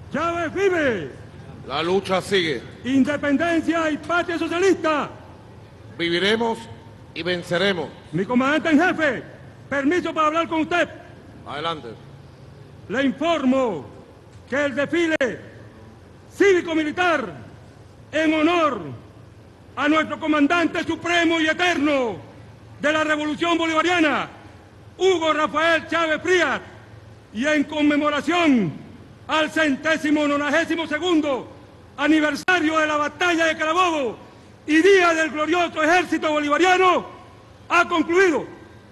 Chávez vive. La lucha sigue. Independencia y patria socialista. Viviremos y venceremos. Mi comandante en jefe, permiso para hablar con usted. Adelante. Le informo que el desfile cívico-militar en honor a nuestro comandante supremo y eterno de la Revolución Bolivariana, Hugo Rafael Chávez Frías, y en conmemoración al 192º aniversario de la batalla de Carabobo y día del glorioso ejército bolivariano, ha concluido.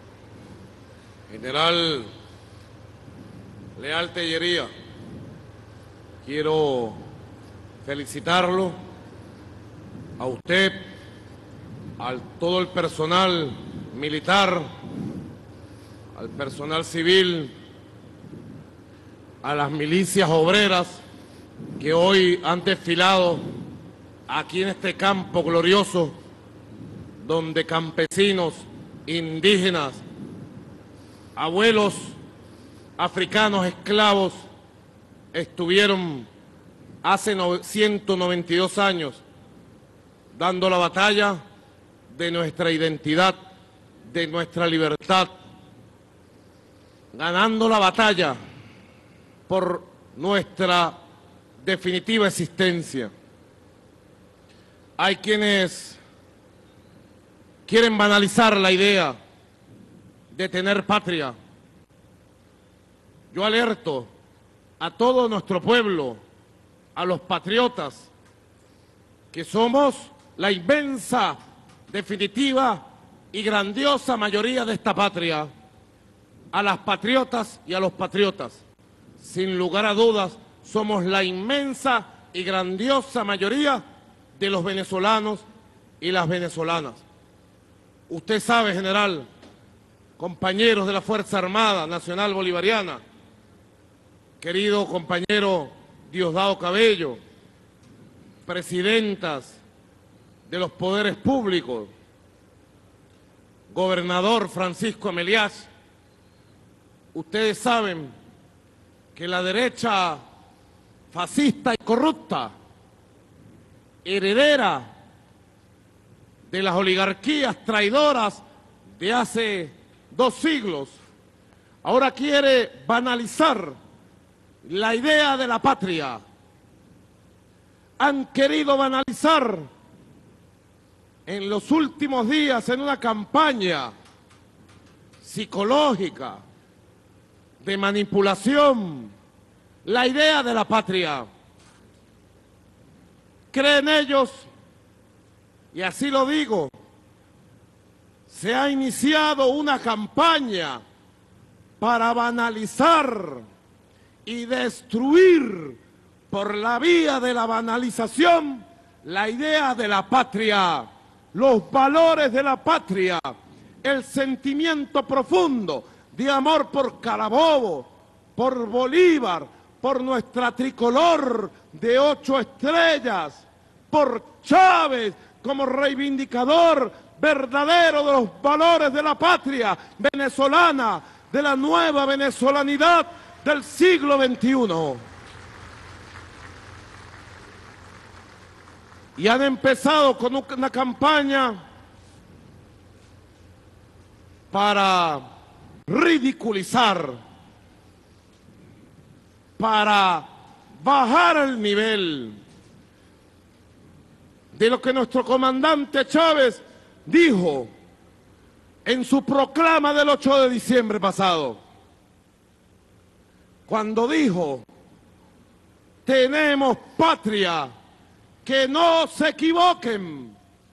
General Leal Tellería, quiero felicitarlo a usted, a todo el personal militar, al personal civil, a las milicias obreras que hoy han desfilado aquí en este campo glorioso, donde campesinos, indígenas, abuelos africanos esclavos estuvieron hace 192 años dando la batalla de nuestra identidad, de nuestra libertad, ganando la batalla por nuestra definitiva existencia. Hay quienes quieren banalizar la idea de tener patria. Yo alerto a todo nuestro pueblo, a los patriotas, que somos la inmensa, definitiva y grandiosa mayoría de esta patria, a las patriotas y a los patriotas. Sin lugar a dudas, somos la inmensa y grandiosa mayoría de los venezolanos y las venezolanas. Usted sabe, general, compañeros de la Fuerza Armada Nacional Bolivariana, querido compañero Diosdado Cabello, presidentas de los poderes públicos, gobernador Francisco Ameliás, ustedes saben que la derecha fascista y corrupta, heredera de las oligarquías traidoras de hace 2 siglos, ahora quiere banalizar la idea de la patria. Han querido banalizar en los últimos días en una campaña psicológica de manipulación la idea de la patria. Creen ellos, y así lo digo, se ha iniciado una campaña para banalizar y destruir por la vía de la banalización la idea de la patria, los valores de la patria, el sentimiento profundo de amor por Carabobo, por Bolívar, por nuestra tricolor de 8 estrellas, por Chávez como reivindicador verdadero de los valores de la patria venezolana, de la nueva venezolanidad del siglo XXI. Y han empezado con una campaña para ridiculizar, para bajar el nivel de lo que nuestro comandante Chávez dijo en su proclama del 8 de diciembre pasado, cuando dijo: tenemos patria, que no se equivoquen.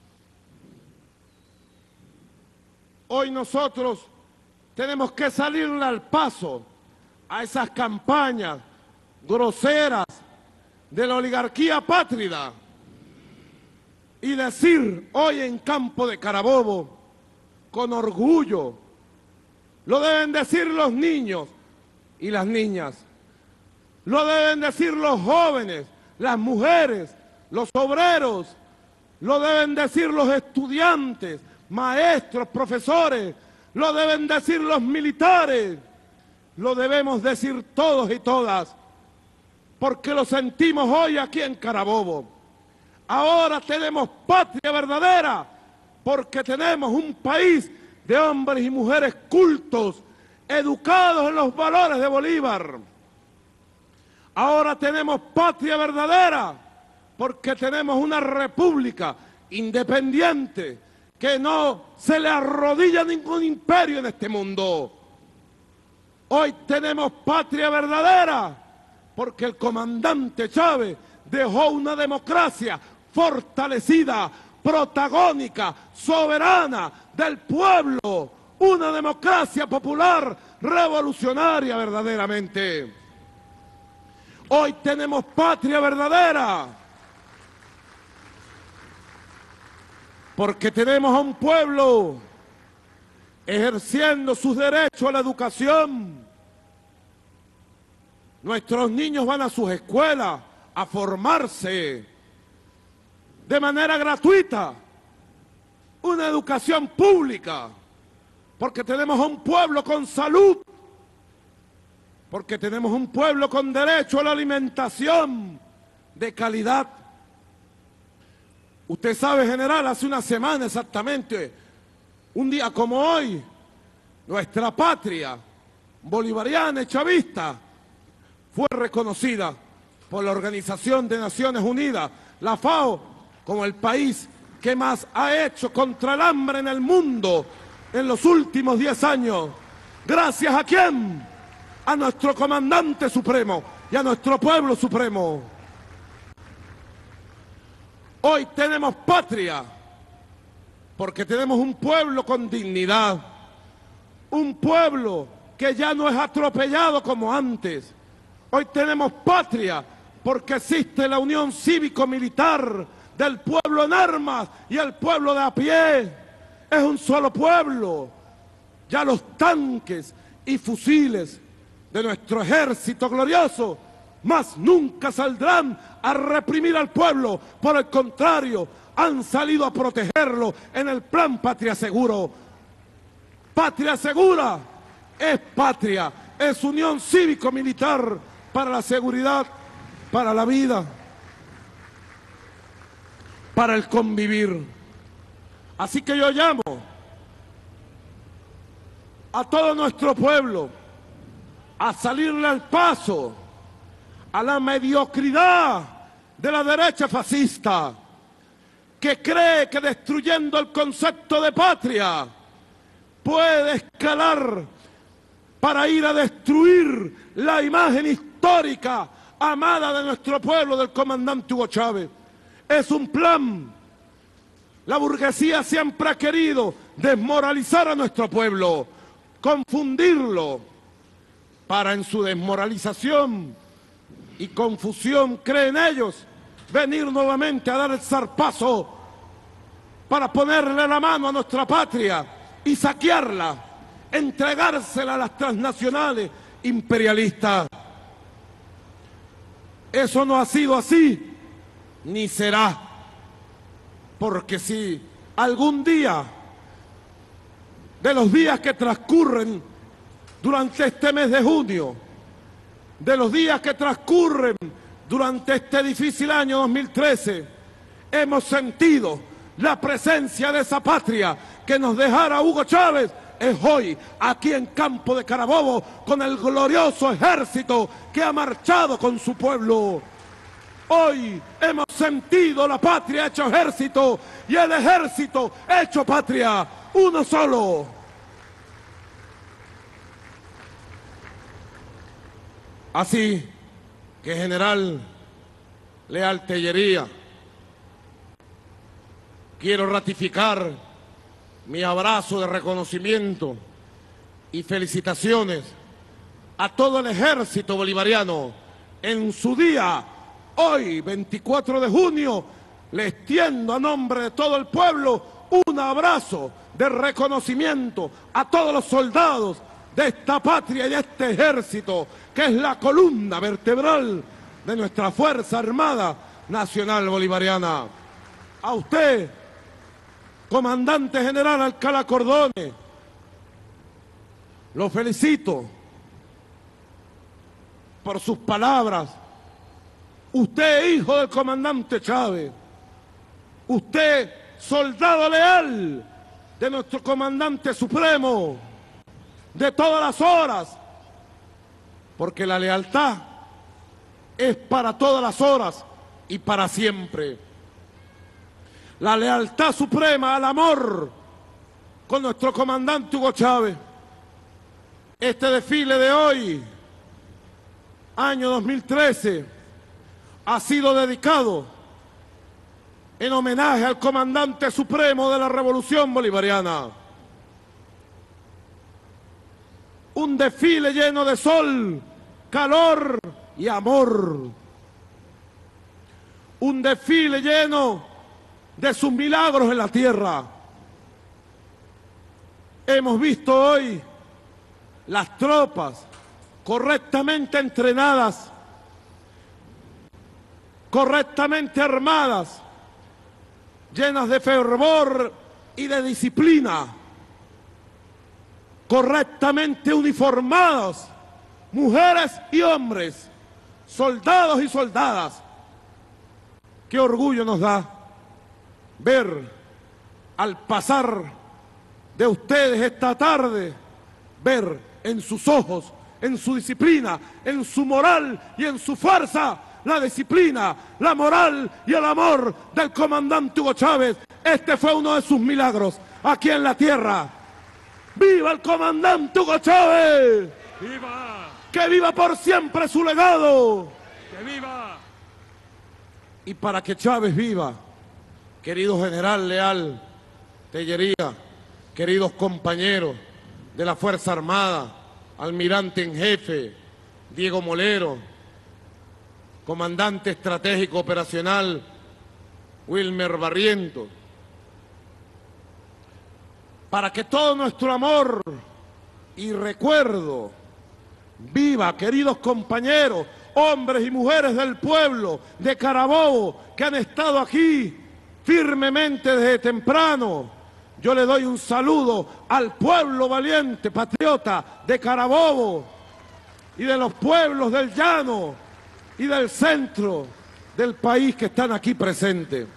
Hoy nosotros tenemos que salirle al paso a esas campañas groseras de la oligarquía pátrida y decir hoy en Campo de Carabobo con orgullo, lo deben decir los niños y las niñas, lo deben decir los jóvenes, las mujeres, los obreros, lo deben decir los estudiantes, maestros, profesores, lo deben decir los militares, lo debemos decir todos y todas. porque lo sentimos hoy aquí en Carabobo. Ahora tenemos patria verdadera, porque tenemos un país de hombres y mujeres cultos, educados en los valores de Bolívar. Ahora tenemos patria verdadera, porque tenemos una república independiente, que no se le arrodilla a ningún imperio en este mundo. Hoy tenemos patria verdadera, porque el comandante Chávez dejó una democracia fortalecida, protagónica, soberana del pueblo, una democracia popular, revolucionaria verdaderamente. Hoy tenemos patria verdadera, porque tenemos a un pueblo ejerciendo sus derechos a la educación. Nuestros niños van a sus escuelas a formarse de manera gratuita, una educación pública, porque tenemos a un pueblo con salud, porque tenemos un pueblo con derecho a la alimentación de calidad. Usted sabe, general, hace una semana exactamente, un día como hoy, nuestra patria bolivariana y chavista fue reconocida por la Organización de Naciones Unidas, la FAO, como el país que más ha hecho contra el hambre en el mundo en los últimos 10 años. ¿Gracias a quién? A nuestro comandante supremo y a nuestro pueblo supremo. Hoy tenemos patria, porque tenemos un pueblo con dignidad, un pueblo que ya no es atropellado como antes. Hoy tenemos patria, porque existe la unión cívico-militar del pueblo en armas y el pueblo de a pie. Es un solo pueblo. Ya los tanques y fusiles de nuestro ejército glorioso más nunca saldrán a reprimir al pueblo. Por el contrario, han salido a protegerlo en el plan Patria Seguro. Patria Segura es patria, es unión cívico-militar para la seguridad, para la vida, para el convivir. Así que yo llamo a todo nuestro pueblo a salirle al paso a la mediocridad de la derecha fascista, que cree que destruyendo el concepto de patria puede escalar para ir a destruir la imagen histórica amada de nuestro pueblo, del comandante Hugo Chávez. Es un plan. La burguesía siempre ha querido desmoralizar a nuestro pueblo, confundirlo, para en su desmoralización y confusión, creen ellos, venir nuevamente a dar el zarpazo para ponerle la mano a nuestra patria y saquearla, entregársela a las transnacionales imperialistas. Eso no ha sido así, ni será, porque si algún día de los días que transcurren durante este mes de junio, de los días que transcurren durante este difícil año 2013, hemos sentido la presencia de esa patria que nos dejara Hugo Chávez, es hoy aquí en Campo de Carabobo con el glorioso ejército que ha marchado con su pueblo. Hoy hemos sentido la patria hecho ejército y el ejército hecho patria, uno solo. Así que, general Leal Tellería, quiero ratificar mi abrazo de reconocimiento y felicitaciones a todo el ejército bolivariano en su día. Hoy, 24 de junio, le extiendo a nombre de todo el pueblo un abrazo de reconocimiento a todos los soldados de esta patria y de este ejército, que es la columna vertebral de nuestra Fuerza Armada Nacional Bolivariana. A usted, comandante general Alcalá Cordone, lo felicito por sus palabras Usted, hijo del comandante Chávez, usted, soldado leal de nuestro comandante supremo, de todas las horas, porque la lealtad es para todas las horas y para siempre. La lealtad suprema al amor con nuestro comandante Hugo Chávez. Este desfile de hoy, año 2013, ha sido dedicado en homenaje al comandante supremo de la Revolución Bolivariana. Un desfile lleno de sol, calor y amor. Un desfile lleno de sus milagros en la tierra. Hemos visto hoy las tropas correctamente entrenadas, correctamente armadas, llenas de fervor y de disciplina, correctamente uniformados, mujeres y hombres, soldados y soldadas. Qué orgullo nos da ver al pasar de ustedes esta tarde, ver en sus ojos, en su disciplina, en su moral y en su fuerza, la disciplina, la moral y el amor del comandante Hugo Chávez. Este fue uno de sus milagros aquí en la tierra. ¡Viva el comandante Hugo Chávez! ¡Viva! ¡Que viva por siempre su legado! ¡Que viva! Y para que Chávez viva, querido general Leal Tellería, queridos compañeros de la Fuerza Armada, almirante en jefe Diego Molero, comandante estratégico operacional Wilmer Barrientos, para que todo nuestro amor y recuerdo viva, queridos compañeros, hombres y mujeres del pueblo de Carabobo que han estado aquí firmemente desde temprano. Yo le doy un saludo al pueblo valiente, patriota de Carabobo y de los pueblos del llano y del centro del país que están aquí presentes.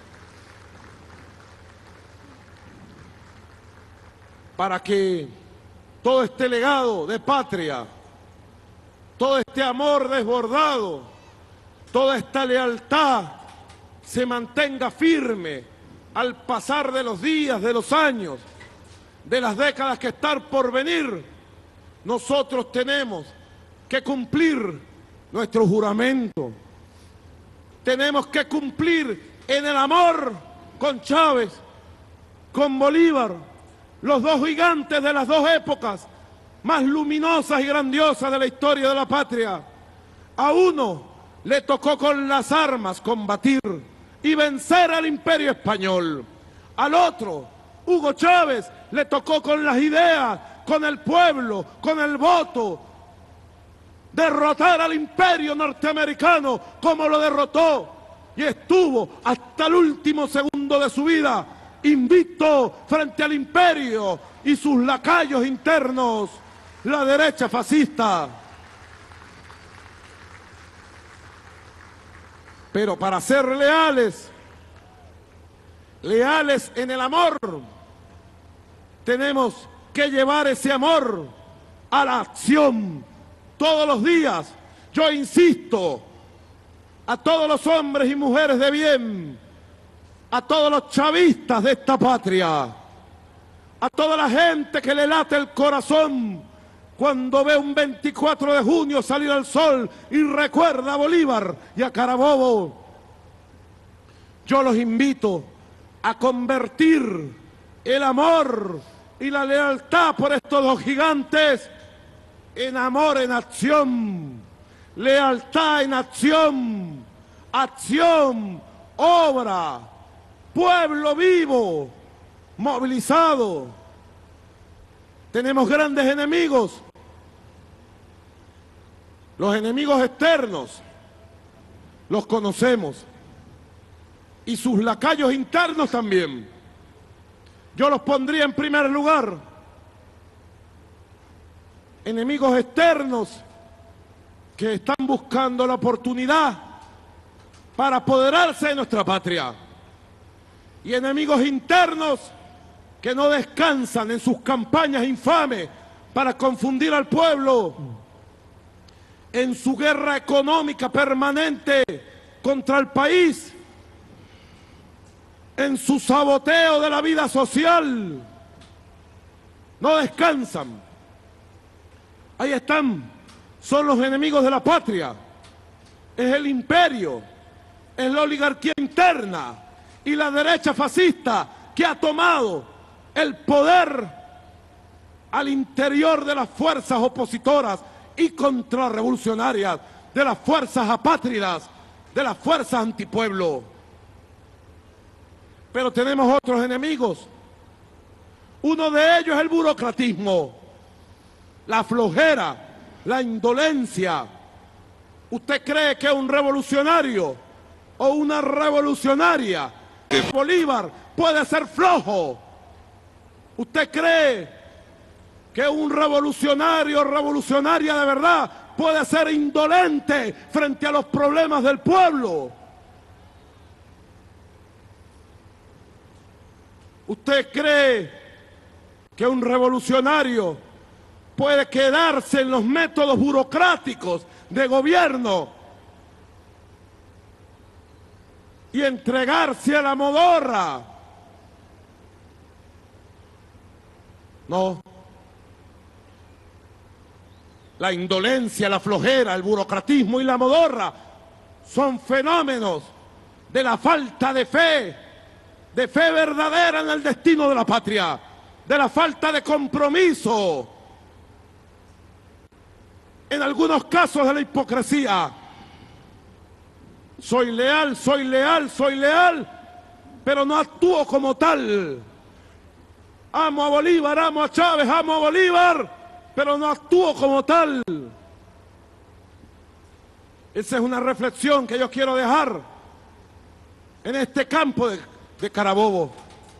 Para que todo este legado de patria, todo este amor desbordado, toda esta lealtad se mantenga firme al pasar de los días, de los años, de las décadas que están por venir. Nosotros tenemos que cumplir nuestro juramento. Tenemos que cumplir en el amor con Chávez, con Bolívar, los dos gigantes de las dos épocas más luminosas y grandiosas de la historia de la patria. A uno le tocó con las armas combatir y vencer al imperio español. Al otro, Hugo Chávez, le tocó con las ideas, con el pueblo, con el voto, derrotar al imperio norteamericano como lo derrotó, y estuvo hasta el último segundo de su vida invicto frente al imperio y sus lacayos internos, la derecha fascista. Pero para ser leales, leales en el amor, tenemos que llevar ese amor a la acción todos los días. Yo insisto a todos los hombres y mujeres de bien, a todos los chavistas de esta patria, a toda la gente que le late el corazón cuando ve un 24 de junio salir al sol y recuerda a Bolívar y a Carabobo. Yo los invito a convertir el amor y la lealtad por estos dos gigantes en amor en acción, lealtad en acción, acción, obra, pueblo vivo, movilizado. Tenemos grandes enemigos, los enemigos externos, los conocemos, y sus lacayos internos también. Yo los pondría en primer lugar. Enemigos externos que están buscando la oportunidad para apoderarse de nuestra patria. Y enemigos internos que no descansan en sus campañas infames para confundir al pueblo, en su guerra económica permanente contra el país, en su saboteo de la vida social. No descansan. Ahí están, son los enemigos de la patria. Es el imperio, es la oligarquía interna y la derecha fascista que ha tomado el poder al interior de las fuerzas opositoras y contrarrevolucionarias, de las fuerzas apátridas, de las fuerzas antipueblo. Pero tenemos otros enemigos. Uno de ellos es el burocratismo, la flojera, la indolencia. ¿Usted cree que un revolucionario o una revolucionaria de Bolívar puede ser flojo? ¿Usted cree que un revolucionario o revolucionaria de verdad puede ser indolente frente a los problemas del pueblo? ¿Usted cree que un revolucionario puede quedarse en los métodos burocráticos de gobierno y entregarse a la modorra? No. La indolencia, la flojera, el burocratismo y la modorra son fenómenos de la falta de fe verdadera en el destino de la patria, de la falta de compromiso, en algunos casos de la hipocresía. Soy leal, pero no actúo como tal. Amo a Bolívar, amo a Chávez, amo a Bolívar, pero no actúo como tal. Esa es una reflexión que yo quiero dejar en este campo de Carabobo.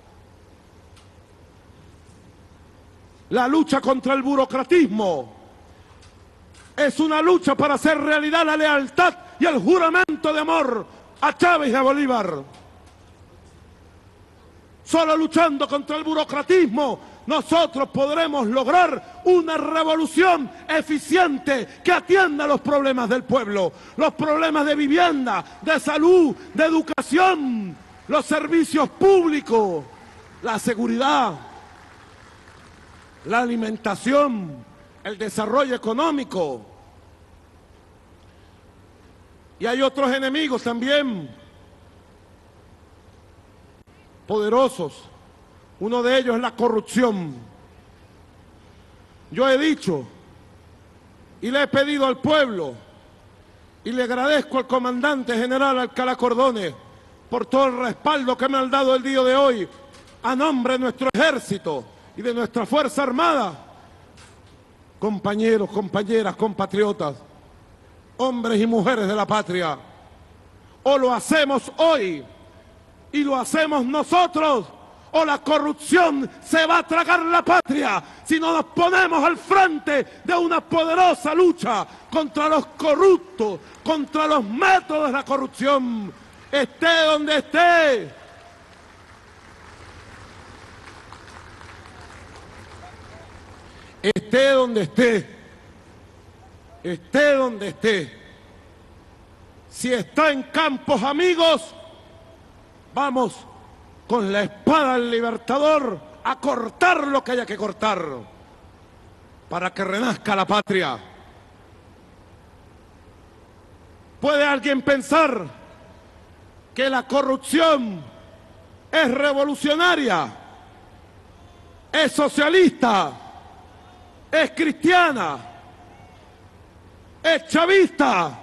La lucha contra el burocratismo es una lucha para hacer realidad la lealtad y el juramento de amor a Chávez y a Bolívar. Solo luchando contra el burocratismo nosotros podremos lograr una revolución eficiente que atienda los problemas del pueblo, los problemas de vivienda, de salud, de educación, los servicios públicos, la seguridad, la alimentación, el desarrollo económico. Y hay otros enemigos también poderosos. Uno de ellos es la corrupción. Yo he dicho y le he pedido al pueblo y le agradezco al comandante general Alcalá Cordones por todo el respaldo que me han dado el día de hoy a nombre de nuestro ejército y de nuestra Fuerza Armada. Compañeros, compañeras, compatriotas, hombres y mujeres de la patria, o lo hacemos hoy y lo hacemos nosotros, o la corrupción se va a tragar la patria si no nos ponemos al frente de una poderosa lucha contra los corruptos, contra los métodos de la corrupción, esté donde esté. Esté donde esté, si está en Campos Amigos, vamos con la espada del libertador a cortar lo que haya que cortar para que renazca la patria. ¿Puede alguien pensar que la corrupción es revolucionaria, es socialista, es cristiana, es chavista?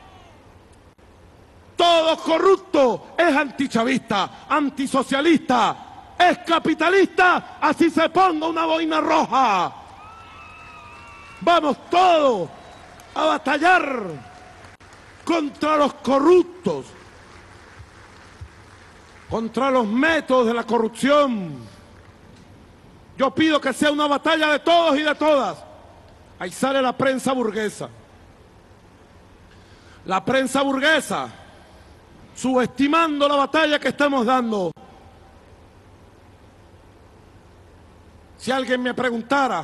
Todo corrupto es antichavista, antisocialista, es capitalista, así se ponga una boina roja. Vamos todos a batallar contra los corruptos, contra los métodos de la corrupción. Yo pido que sea una batalla de todos y de todas. Ahí sale la prensa burguesa. La prensa burguesa subestimando la batalla que estamos dando. Si alguien me preguntara,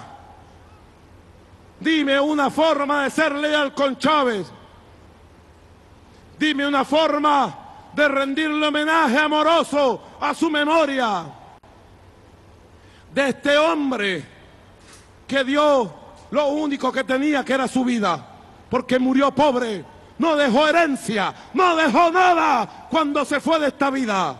dime una forma de ser leal con Chávez, dime una forma de rendirle homenaje amoroso a su memoria, de este hombre que dio lo único que tenía, que era su vida, porque murió pobre, no dejó herencia, no dejó nada cuando se fue de esta vida.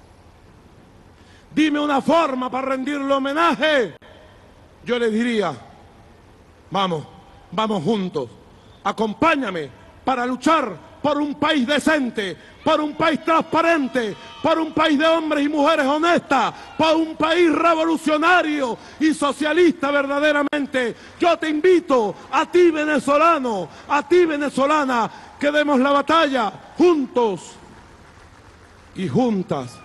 Dime una forma para rendirle homenaje. Yo le diría, vamos juntos, acompáñame para luchar por un país decente, por un país transparente, por un país de hombres y mujeres honestas, por un país revolucionario y socialista verdaderamente. Yo te invito, a ti venezolano, a ti venezolana, que demos la batalla juntos y juntas.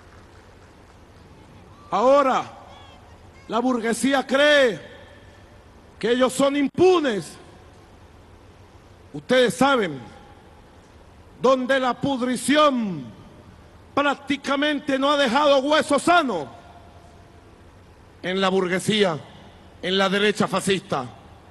Ahora, la burguesía cree que ellos son impunes. Ustedes saben, donde la pudrición prácticamente no ha dejado hueso sano, en la burguesía, en la derecha fascista.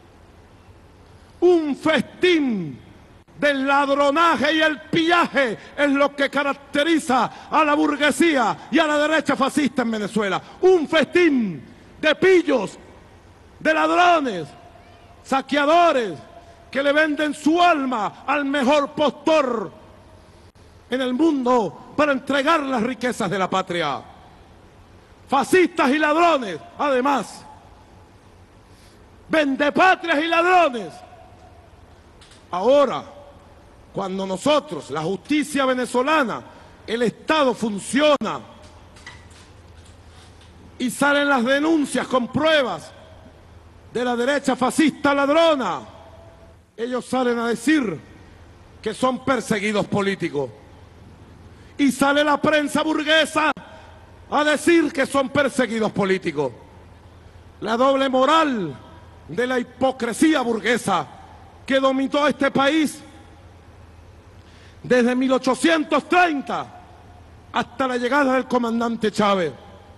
Un festín del ladronaje y el pillaje es lo que caracteriza a la burguesía y a la derecha fascista en Venezuela. Un festín de pillos, de ladrones, saqueadores, que le venden su alma al mejor postor en el mundo para entregar las riquezas de la patria. Fascistas y ladrones, además. Vendepatrias y ladrones. Ahora, cuando nosotros, la justicia venezolana, el Estado funciona y salen las denuncias con pruebas de la derecha fascista ladrona, ellos salen a decir que son perseguidos políticos. Y sale la prensa burguesa a decir que son perseguidos políticos. La doble moral de la hipocresía burguesa que dominó este país desde 1830 hasta la llegada del comandante Chávez.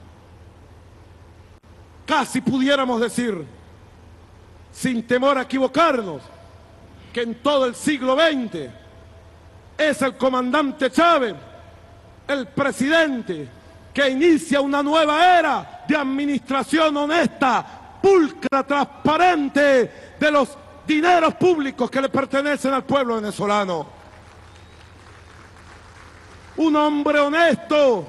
Casi pudiéramos decir, sin temor a equivocarnos, que en todo el siglo XX es el comandante Chávez el presidente que inicia una nueva era de administración honesta, pulcra, transparente de los dineros públicos que le pertenecen al pueblo venezolano. Un hombre honesto,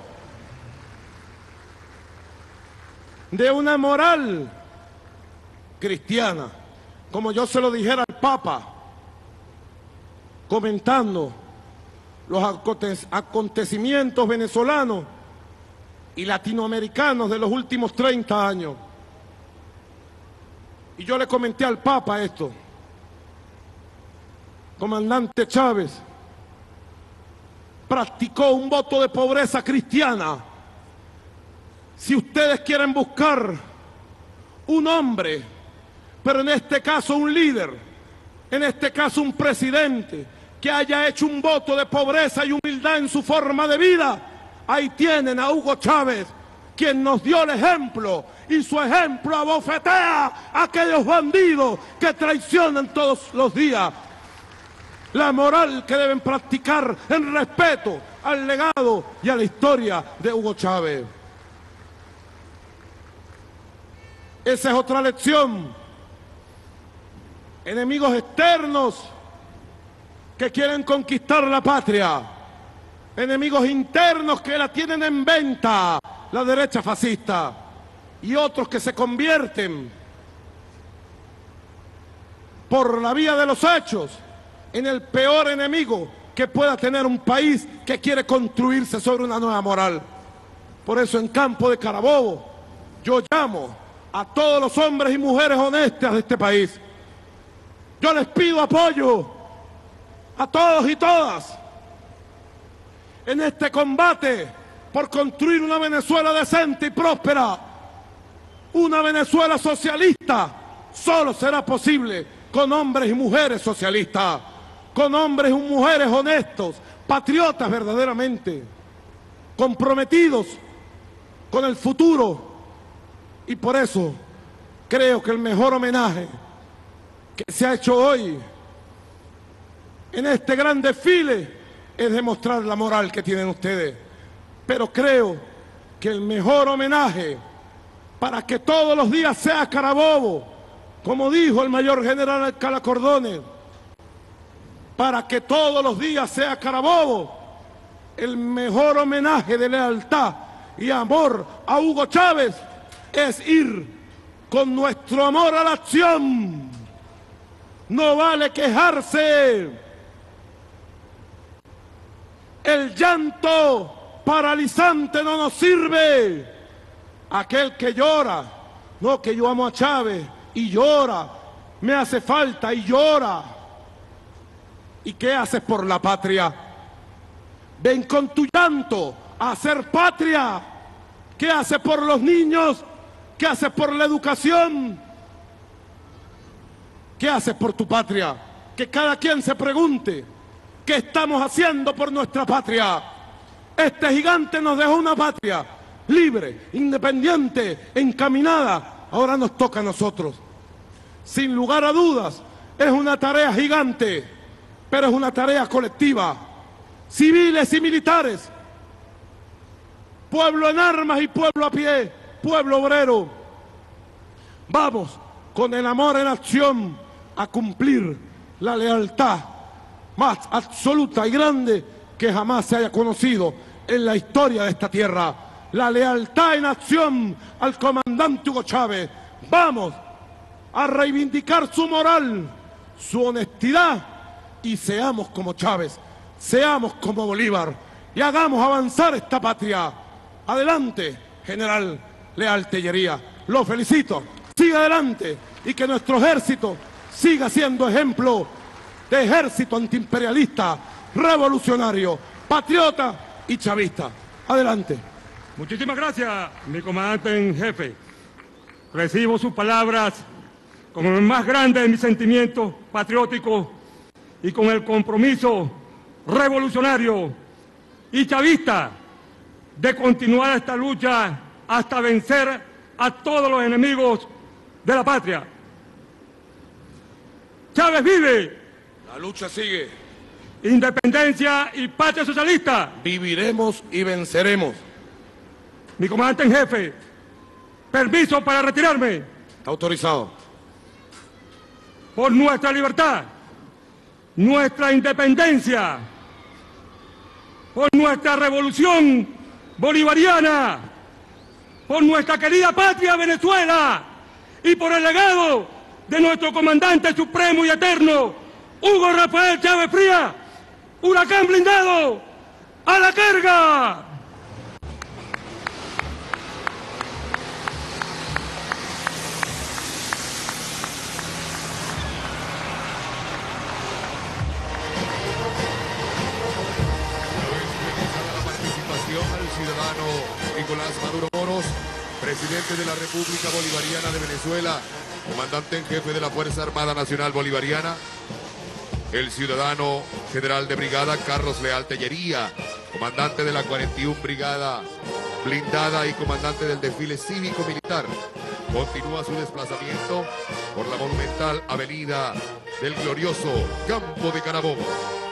de una moral cristiana, como yo se lo dijera al Papa, comentando los acontecimientos venezolanos y latinoamericanos de los últimos 30 años. Y yo le comenté al Papa esto: comandante Chávez practicó un voto de pobreza cristiana. Si ustedes quieren buscar un hombre, pero en este caso un líder, en este caso un presidente, que haya hecho un voto de pobreza y humildad en su forma de vida, ahí tienen a Hugo Chávez, quien nos dio el ejemplo, y su ejemplo abofetea a aquellos bandidos que traicionan todos los días la moral que deben practicar en respeto al legado y a la historia de Hugo Chávez. Esa es otra lección. Enemigos externos que quieren conquistar la patria, enemigos internos que la tienen en venta, la derecha fascista, y otros que se convierten por la vía de los hechos en el peor enemigo que pueda tener un país que quiere construirse sobre una nueva moral. Por eso, en Campo de Carabobo, yo llamo a todos los hombres y mujeres honestas de este país. Yo les pido apoyo a todos y todas en este combate por construir una Venezuela decente y próspera. Una Venezuela socialista solo será posible con hombres y mujeres socialistas. con hombres y mujeres honestos, patriotas verdaderamente, comprometidos con el futuro. Y por eso creo que el mejor homenaje que se ha hecho hoy en este gran desfile es demostrar la moral que tienen ustedes. Pero creo que el mejor homenaje para que todos los días sea Carabobo, como dijo el mayor general Alcalá Cordones, para que todos los días sea Carabobo, el mejor homenaje de lealtad y amor a Hugo Chávez es ir con nuestro amor a la acción. No vale quejarse. El llanto paralizante no nos sirve. Aquel que llora, no, que yo amo a Chávez y llora, me hace falta y llora. ¿Y qué haces por la patria? Ven con tu llanto a hacer patria. ¿Qué haces por los niños? ¿Qué haces por la educación? ¿Qué haces por tu patria? Que cada quien se pregunte, ¿qué estamos haciendo por nuestra patria? Este gigante nos dejó una patria libre, independiente, encaminada. Ahora nos toca a nosotros. Sin lugar a dudas, es una tarea gigante, pero es una tarea colectiva. Civiles y militares, pueblo en armas y pueblo a pie, pueblo obrero. Vamos con el amor en acción a cumplir la lealtad más absoluta y grande que jamás se haya conocido en la historia de esta tierra. La lealtad en acción al comandante Hugo Chávez. Vamos a reivindicar su moral, su honestidad, y seamos como Chávez, seamos como Bolívar y hagamos avanzar esta patria. Adelante, general Leal Tellería. Lo felicito. Siga adelante y que nuestro ejército siga siendo ejemplo de ejército antiimperialista, revolucionario, patriota y chavista. Adelante. Muchísimas gracias, mi comandante en jefe. Recibo sus palabras con el más grande de mis sentimientos patrióticos y con el compromiso revolucionario y chavista de continuar esta lucha hasta vencer a todos los enemigos de la patria. Chávez vive. La lucha sigue. Independencia y patria socialista. Viviremos y venceremos. Mi comandante en jefe, permiso para retirarme. Está autorizado. Por nuestra libertad, nuestra independencia, por nuestra revolución bolivariana, por nuestra querida patria Venezuela y por el legado de nuestro comandante supremo y eterno, Hugo Rafael Chávez Frías. Huracán blindado, a la carga. Nicolás Maduro Moros, presidente de la República Bolivariana de Venezuela, comandante en jefe de la Fuerza Armada Nacional Bolivariana, el ciudadano general de brigada Carlos Leal Tellería, comandante de la 41 Brigada Blindada y comandante del desfile cívico-militar, continúa su desplazamiento por la monumental avenida del glorioso Campo de Carabobo.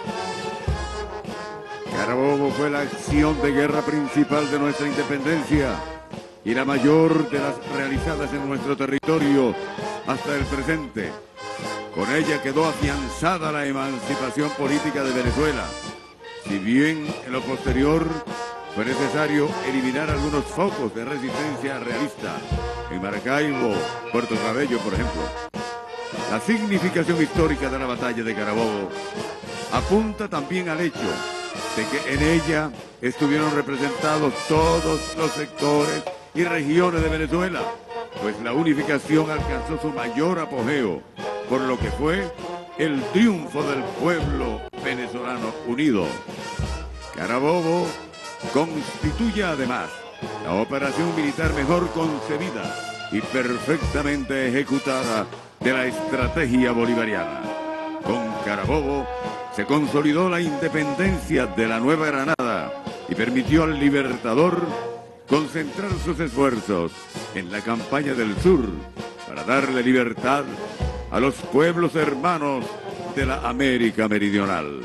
Carabobo fue la acción de guerra principal de nuestra independencia y la mayor de las realizadas en nuestro territorio hasta el presente. Con ella quedó afianzada la emancipación política de Venezuela. Si bien en lo posterior fue necesario eliminar algunos focos de resistencia realista, en Maracaibo, Puerto Cabello, por ejemplo. La significación histórica de la batalla de Carabobo apunta también al hecho de que en ella estuvieron representados todos los sectores y regiones de Venezuela, pues la unificación alcanzó su mayor apogeo, por lo que fue el triunfo del pueblo venezolano unido. Carabobo constituye además la operación militar mejor concebida y perfectamente ejecutada de la estrategia bolivariana. Con Carabobo se consolidó la independencia de la Nueva Granada y permitió al libertador concentrar sus esfuerzos en la campaña del sur para darle libertad a los pueblos hermanos de la América Meridional.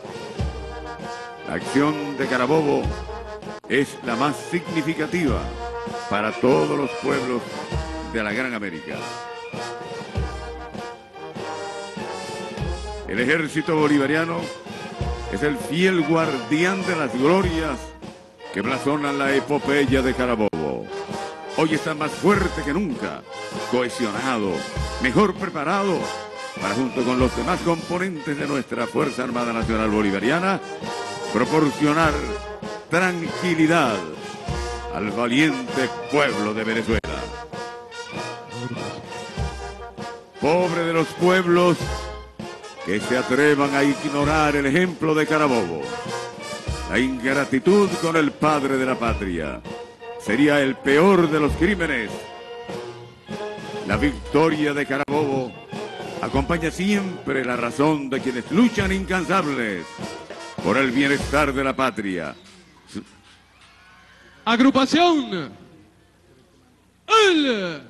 La acción de Carabobo es la más significativa para todos los pueblos de la Gran América. El ejército bolivariano es el fiel guardián de las glorias que blasonan la epopeya de Carabobo. Hoy está más fuerte que nunca, cohesionado, mejor preparado para, junto con los demás componentes de nuestra Fuerza Armada Nacional Bolivariana, proporcionar tranquilidad al valiente pueblo de Venezuela. Pobre de los pueblos que se atrevan a ignorar el ejemplo de Carabobo. La ingratitud con el padre de la patria sería el peor de los crímenes. La victoria de Carabobo acompaña siempre la razón de quienes luchan incansables por el bienestar de la patria. Agrupación El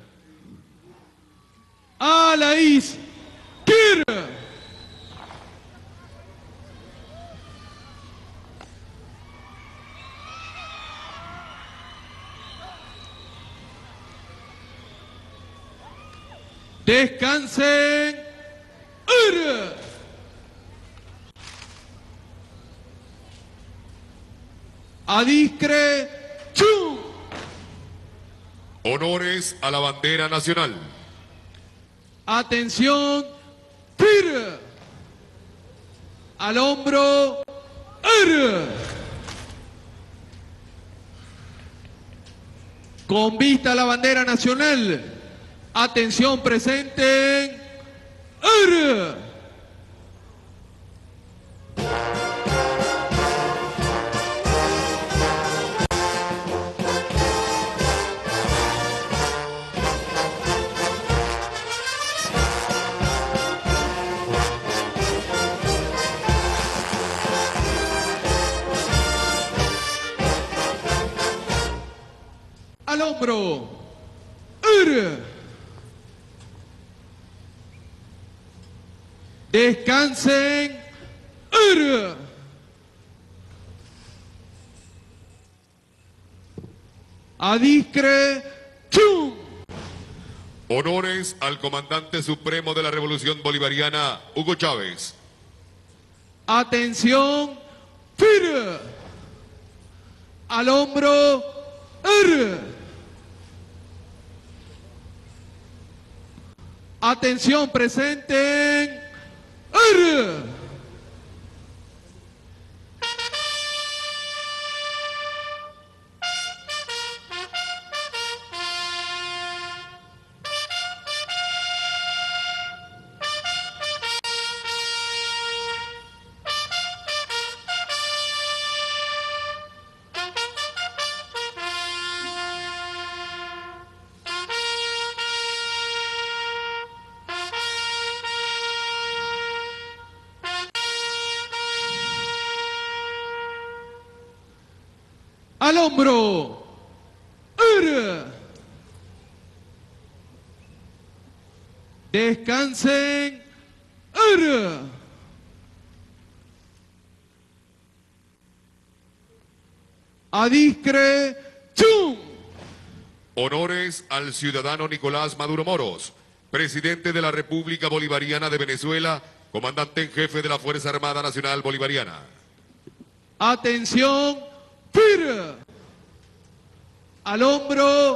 Alaís Kir. Descansen. Adiscre Chum. Honores a la bandera nacional. Atención. Fir. Al hombro. Con vista a la bandera nacional. Atención, presenten. Al hombro. Descansen. Adiscre Chum. Honores al comandante supremo de la Revolución Bolivariana, Hugo Chávez. Atención. Fir. Al hombro. Atención, presenten. Al hombro. Descansen. Adiscre Chum. Honores al ciudadano Nicolás Maduro Moros, presidente de la República Bolivariana de Venezuela, comandante en jefe de la Fuerza Armada Nacional Bolivariana. Atención. Fir. Al hombro.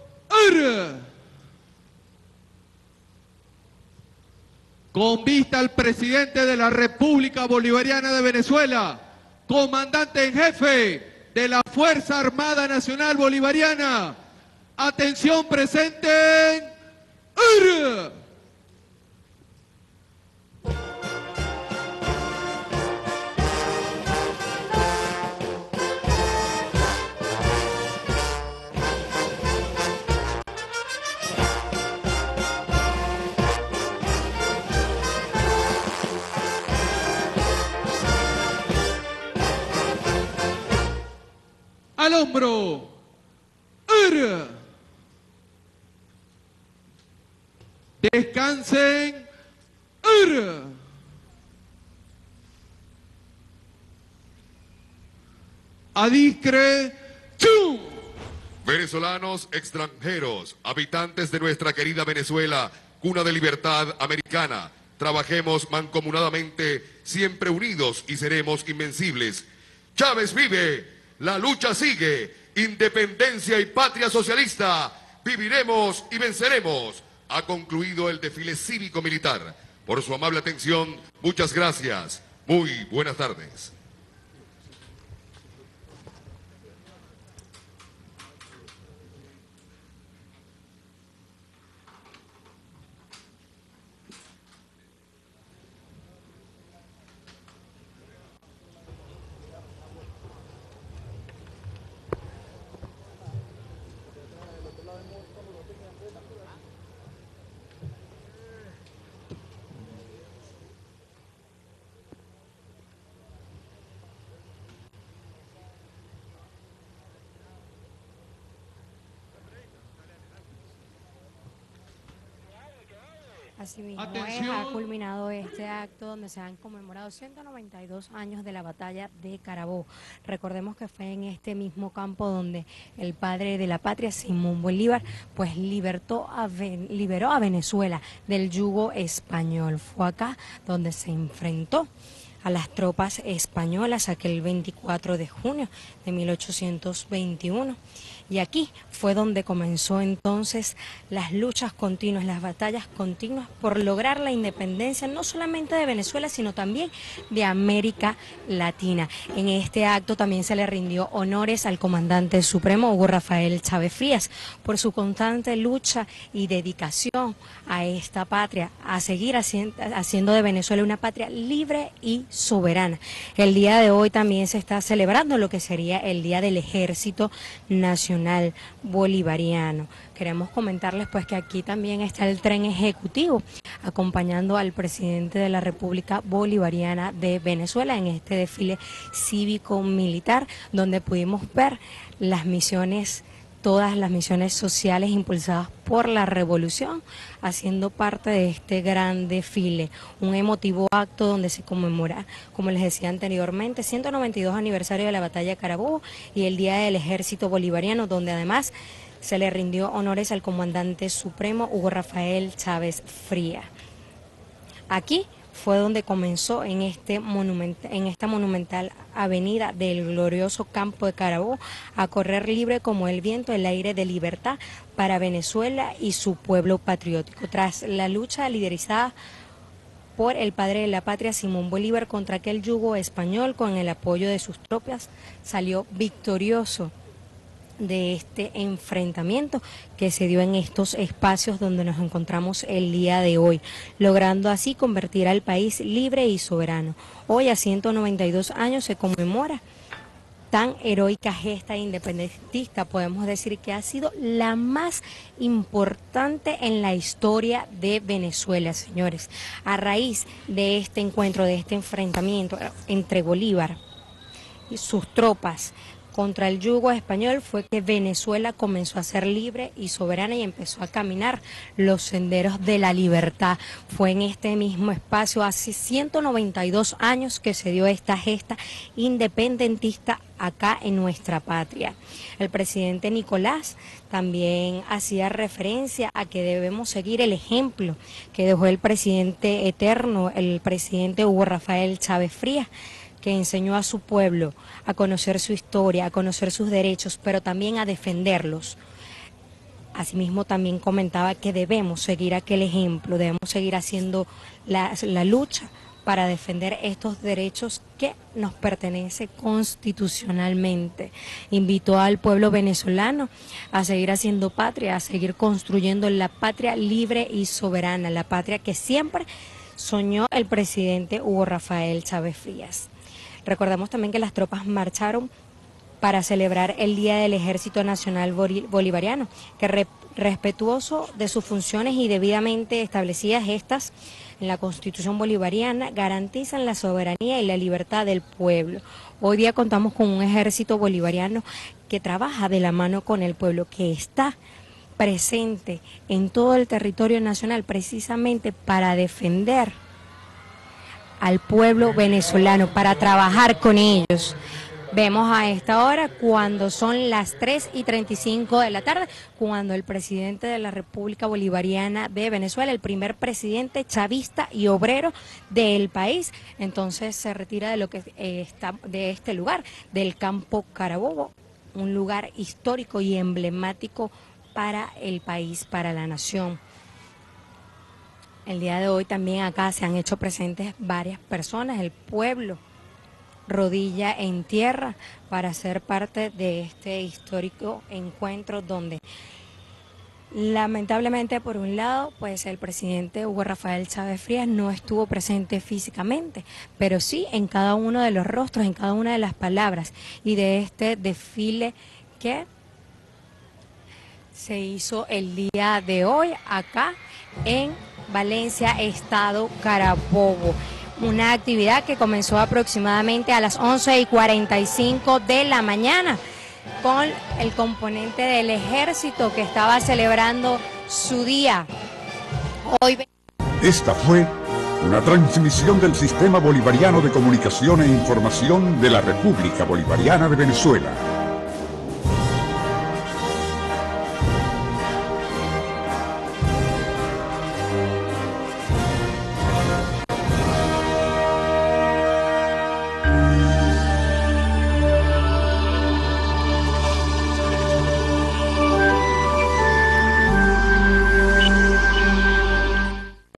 Con vista al presidente de la República Bolivariana de Venezuela, comandante en jefe de la Fuerza Armada Nacional Bolivariana. Atención, presenten. al hombro. Descansen. Adiscre. ¡Chum! Venezolanos, extranjeros, habitantes de nuestra querida Venezuela, cuna de libertad americana, trabajemos mancomunadamente, siempre unidos y seremos invencibles. Chávez vive, la lucha sigue, independencia y patria socialista, viviremos y venceremos. Ha concluido el desfile cívico-militar. Por su amable atención, muchas gracias. Muy buenas tardes. Asimismo, Atención. ha culminado este acto donde se han conmemorado 192 años de la batalla de Carabobo. Recordemos que fue en este mismo campo donde el padre de la patria, Simón Bolívar, pues liberó a Venezuela del yugo español. Fue acá donde se enfrentó a las tropas españolas aquel 24 de junio de 1821. Y aquí fue donde comenzó entonces las luchas continuas, las batallas continuas por lograr la independencia no solamente de Venezuela, sino también de América Latina. En este acto también se le rindió honores al comandante supremo Hugo Rafael Chávez Frías por su constante lucha y dedicación a esta patria, a seguir haciendo de Venezuela una patria libre y soberana. El día de hoy también se está celebrando lo que sería el Día del Ejército Nacional Bolivariano. Queremos comentarles pues que aquí también está el tren ejecutivo acompañando al presidente de la República Bolivariana de Venezuela en este desfile cívico-militar donde pudimos ver las misiones, todas las misiones sociales impulsadas por la revolución, haciendo parte de este gran desfile, un emotivo acto donde se conmemora, como les decía anteriormente, 192 aniversario de la batalla de Carabobo y el Día del Ejército Bolivariano, donde además se le rindió honores al comandante supremo Hugo Rafael Chávez Frías. Aquí fue donde comenzó en esta monumental avenida del glorioso campo de Carabobo a correr libre como el viento el aire de libertad para Venezuela y su pueblo patriótico. Tras la lucha liderizada por el padre de la patria, Simón Bolívar, contra aquel yugo español, con el apoyo de sus tropas, salió victorioso de este enfrentamiento que se dio en estos espacios donde nos encontramos el día de hoy, logrando así convertir al país libre y soberano. Hoy, a 192 años, se conmemora tan heroica gesta independentista, podemos decir que ha sido la más importante en la historia de Venezuela, señores. A raíz de este encuentro, de este enfrentamiento entre Bolívar y sus tropas contra el yugo español, fue que Venezuela comenzó a ser libre y soberana y empezó a caminar los senderos de la libertad. Fue en este mismo espacio, hace 192 años, que se dio esta gesta independentista acá en nuestra patria. El presidente Nicolás también hacía referencia a que debemos seguir el ejemplo que dejó el presidente eterno, el presidente Hugo Rafael Chávez Frías, que enseñó a su pueblo a conocer su historia, a conocer sus derechos, pero también a defenderlos. Asimismo, también comentaba que debemos seguir aquel ejemplo, debemos seguir haciendo la lucha para defender estos derechos que nos pertenecen constitucionalmente. Invitó al pueblo venezolano a seguir haciendo patria, a seguir construyendo la patria libre y soberana, la patria que siempre soñó el presidente Hugo Rafael Chávez Frías. Recordamos también que las tropas marcharon para celebrar el Día del Ejército Nacional Bolivariano, que respetuoso de sus funciones y debidamente establecidas estas en la Constitución bolivariana garantizan la soberanía y la libertad del pueblo. Hoy día contamos con un ejército bolivariano que trabaja de la mano con el pueblo, que está presente en todo el territorio nacional precisamente para defender al pueblo venezolano, para trabajar con ellos. Vemos a esta hora, cuando son las 3:35 de la tarde, cuando el presidente de la República Bolivariana de Venezuela, el primer presidente chavista y obrero del país, entonces se retira de lo que está de este lugar, del campo Carabobo, un lugar histórico y emblemático para el país, para la nación. El día de hoy también acá se han hecho presentes varias personas, el pueblo rodilla en tierra para ser parte de este histórico encuentro donde lamentablemente, por un lado, pues el presidente Hugo Rafael Chávez Frías no estuvo presente físicamente, pero sí en cada uno de los rostros, en cada una de las palabras y de este desfile que se hizo el día de hoy acá en Valencia, Estado Carabobo. Una actividad que comenzó aproximadamente a las 11:45 de la mañana con el componente del ejército que estaba celebrando su día. Hoy... Esta fue una transmisión del Sistema Bolivariano de Comunicación e Información de la República Bolivariana de Venezuela.